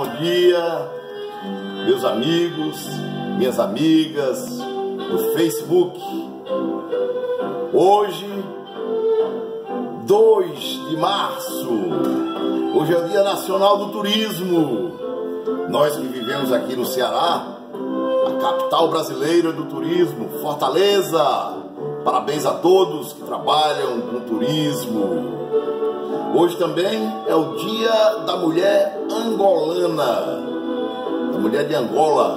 bom dia, meus amigos, minhas amigas do Facebook. Hoje, 2 de março, hoje é o Dia Nacional do Turismo. Nós que vivemos aqui no Ceará, a capital brasileira do turismo, Fortaleza. Parabéns a todos que trabalham com turismo. Hoje também é o Dia da Mulher Angolana, da mulher de Angola,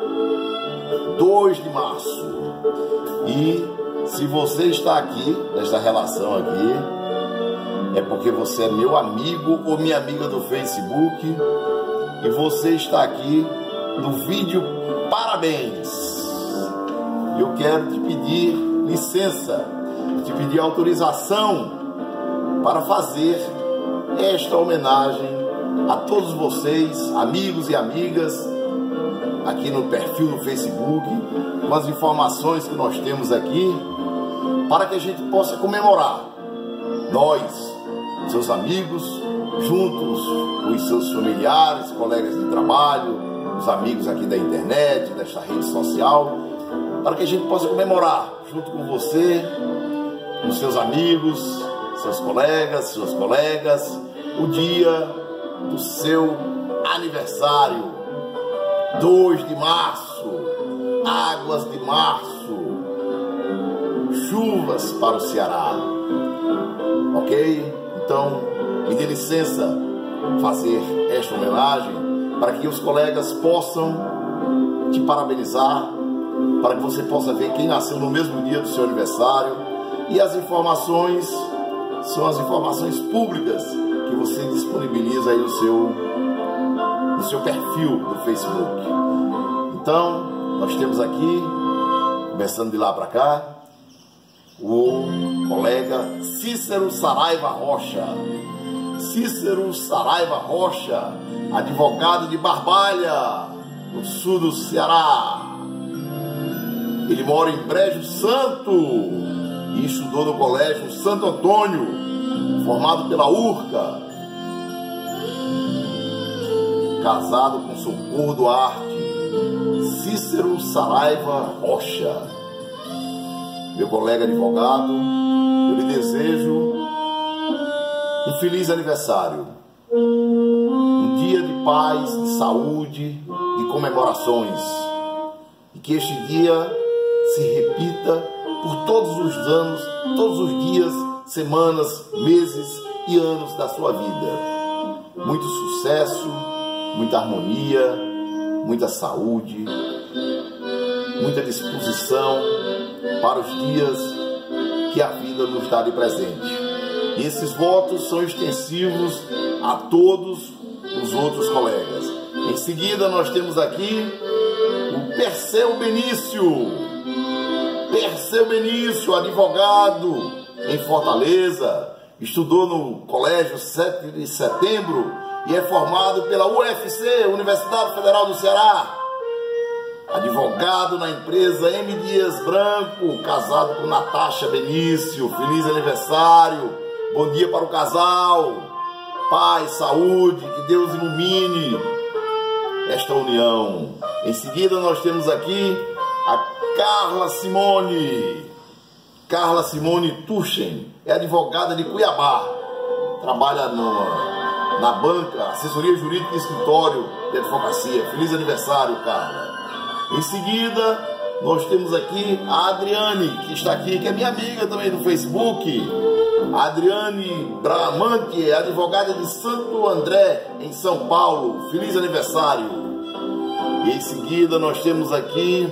2 de março. E se você está aqui, nesta relação aqui, é porque você é meu amigo ou minha amiga do Facebook e você está aqui no vídeo Parabéns. Eu quero te pedir licença, te pedir autorização para fazer esta homenagem a todos vocês, amigos e amigas, aqui no perfil no Facebook, com as informações que nós temos aqui, para que a gente possa comemorar, nós, seus amigos, juntos com os seus familiares, colegas de trabalho, os amigos aqui da internet, desta rede social, para que a gente possa comemorar, junto com você, com seus amigos, seus colegas, suas colegas, o dia do seu aniversário, 2 de março, águas de março, chuvas para o Ceará, ok? Então, me dê licença fazer esta homenagem para que os colegas possam te parabenizar, para que você possa ver quem nasceu no mesmo dia do seu aniversário, e as informações são as informações públicas que você disponibiliza aí no seu perfil do Facebook. Então, nós temos aqui, começando de lá para cá, o colega Cícero Saraiva Rocha. Cícero Saraiva Rocha, advogado de Barbalha, no sul do Ceará. Ele mora em Brejo Santo e estudou no Colégio Santo Antônio, formado pela URCA. Casado com Socorro Duarte. Cícero Saraiva Rocha. Meu colega advogado, eu lhe desejo um feliz aniversário. Um dia de paz, de saúde, de comemorações. E que este dia se repita por todos os anos, todos os dias, semanas, meses e anos da sua vida. Muito sucesso, muita harmonia, muita saúde, muita disposição para os dias que a vida nos dá de presente. E esses votos são extensivos a todos os outros colegas. Em seguida nós temos aqui o Perseu Benício. Perseu Benício, advogado em Fortaleza, estudou no Colégio 7 de Setembro e é formado pela UFC, Universidade Federal do Ceará. Advogado na empresa M. Dias Branco, casado com Natasha Benício. Feliz aniversário, bom dia para o casal, paz, saúde, que Deus ilumine esta união. Em seguida nós temos aqui a Carla Simone. Carla Simone Tuchen é advogada de Cuiabá, trabalha na banca, assessoria jurídica e escritório de advocacia. Feliz aniversário, Carla. Em seguida, nós temos aqui a Adriane, que está aqui, que é minha amiga também do Facebook. A Adriane Bramante, advogada de Santo André, em São Paulo. Feliz aniversário. E em seguida, nós temos aqui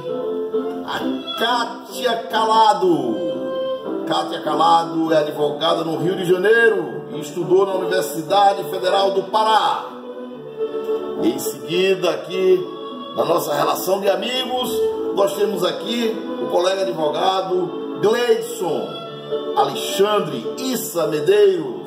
a Kátia Calado. Kátia Calado é advogada no Rio de Janeiro e estudou na Universidade Federal do Pará. E em seguida, aqui, na nossa relação de amigos, nós temos aqui o colega advogado Gleidson Alexandre Issa Medeiros.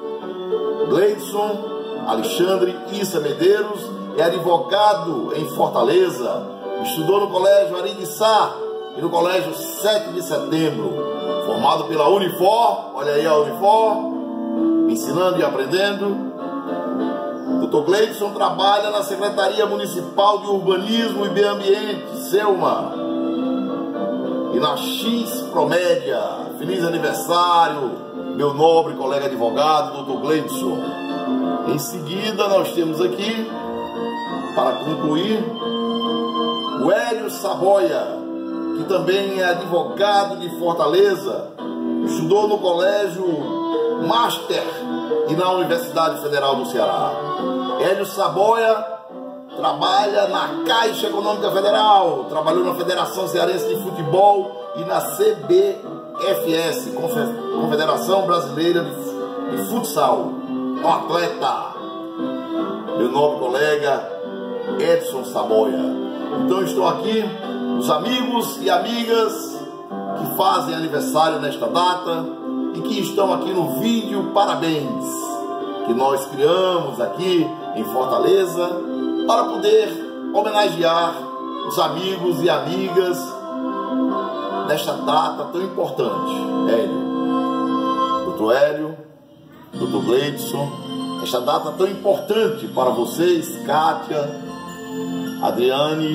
Gleidson Alexandre Issa Medeiros é advogado em Fortaleza, estudou no Colégio Aridiçá e no Colégio 7 de Setembro, formado pela Unifor, olha aí a Unifor, ensinando e aprendendo, Dr. Gleidson trabalha na Secretaria Municipal de Urbanismo e Meio Ambiente, Selma. E na X Promédia. Feliz aniversário, meu nobre colega advogado, Dr. Gleidson. Em seguida, nós temos aqui, para concluir, o Hélio Saboia, que também é advogado de Fortaleza, estudou no Colégio Master e na Universidade Federal do Ceará. Hélio Saboia trabalha na Caixa Econômica Federal, trabalhou na Federação Cearense de Futebol e na CBFS, Confederação Brasileira de Futsal. Um atleta, meu nobre colega Edson Saboia. Então estou aqui, os amigos e amigas que fazem aniversário nesta data e que estão aqui no vídeo Parabéns, que nós criamos aqui em Fortaleza para poder homenagear os amigos e amigas nesta data tão importante. Doutor Hélio, Dr. Gleidson, esta data tão importante para vocês, Kátia, Adriane,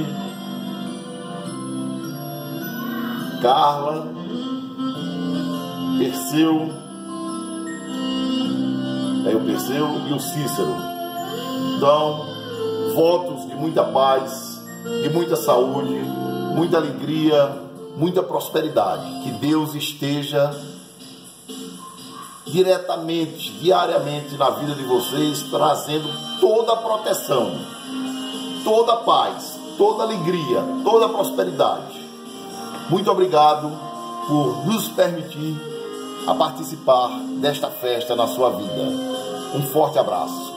Carla, Perseu, o Perseu e o Cícero. Então, votos de muita paz, de muita saúde, muita alegria, muita prosperidade. Que Deus esteja diretamente, diariamente na vida de vocês, trazendo toda a proteção, toda a paz, toda a alegria, toda a prosperidade. Muito obrigado por nos permitir a participar desta festa na sua vida. Um forte abraço.